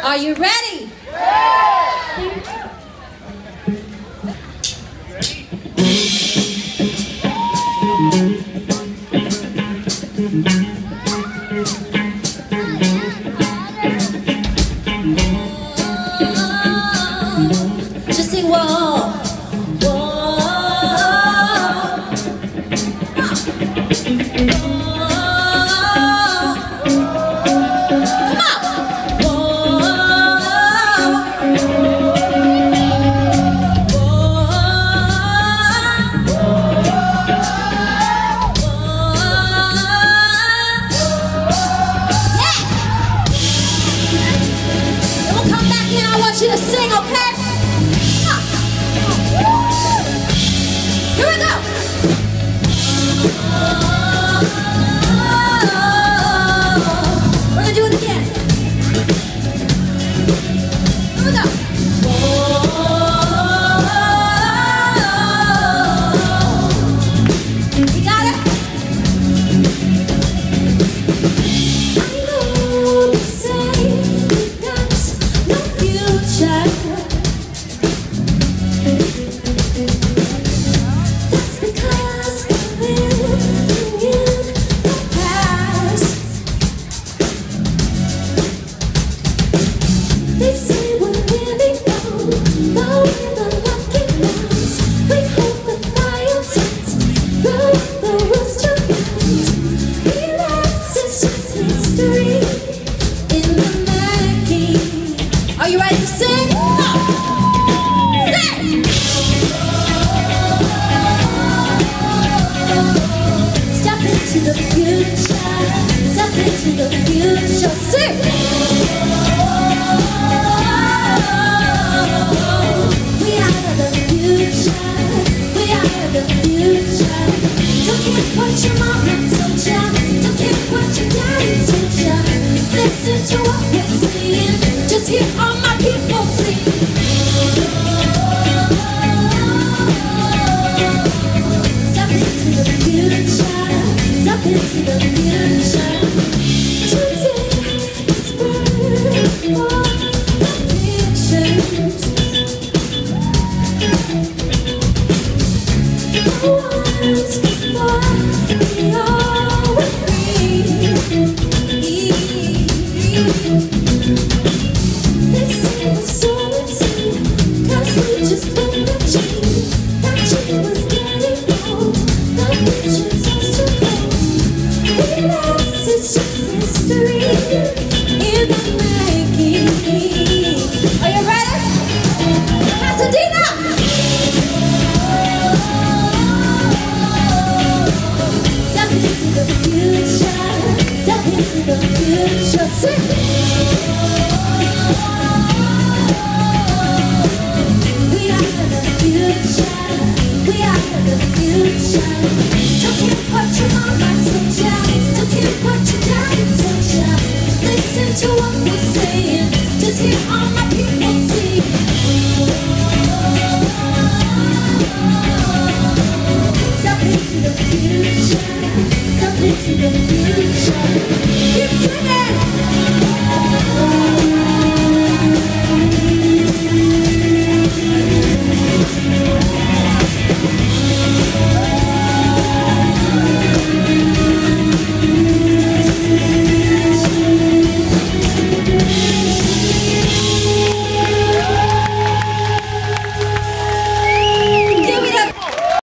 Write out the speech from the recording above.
Are you ready? Just sing whoa, whoa. I want you to sing, okay? Here we go. We're gonna do it again. Here we go. You got it? I know you say you got no future. That's because they're living in the past. They say we're living on the lucky ones. We hold the fire tight, blow up the rooster night. Relax, it's just history in the making. Are you ready to sing? Sing! Step into the future. Step into the future. Sing! We are the future. We are the future. Don't care what your mama told ya. Don't care what your daddy told ya. Listen to what we're saying. Just hear all my people sing. Step into the future. Step into the future. Today it's burning all the pictures. Once before we all were free. They say the soul is in, 'cause we just broke the chain. That chain was getting old, the pictures are still cold. Relax, it's just history in the making. Are you ready? Pasadena! Step into the future, step into the future, sing! We are the future, we are the future. Don't care what your mama told ya, don't care what your daddy told ya. Listen to what we're saying, just hear all my people sing. Step into the future, step into the future.